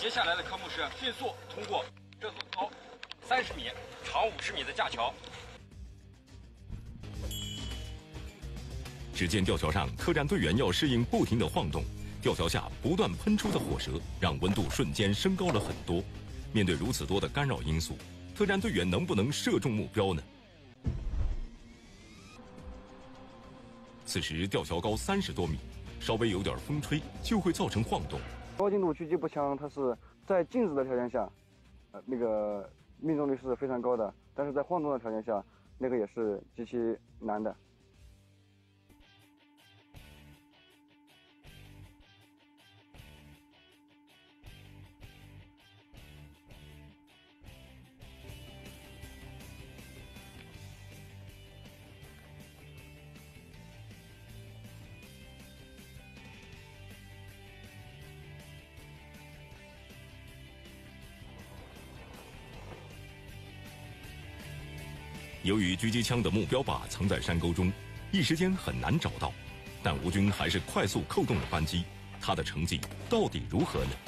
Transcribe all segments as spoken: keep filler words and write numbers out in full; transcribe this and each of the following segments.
接下来的科目是迅速通过这座高三十米、长五十米的架桥。 只见吊桥上，特战队员要适应不停的晃动，吊桥下不断喷出的火舌，让温度瞬间升高了很多。面对如此多的干扰因素，特战队员能不能射中目标呢？此时吊桥高三十多米，稍微有点风吹就会造成晃动。 高精度狙击步枪，它是在静止的条件下，呃，那个命中率是非常高的，但是在晃动的条件下，那个也是极其难的。 由于狙击枪的目标靶藏在山沟中，一时间很难找到，但吴军还是快速扣动了扳机。他的成绩到底如何呢？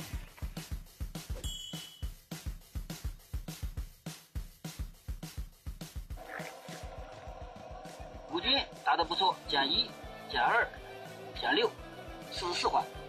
吴军打得不错，减一、减二、减六，四十四环。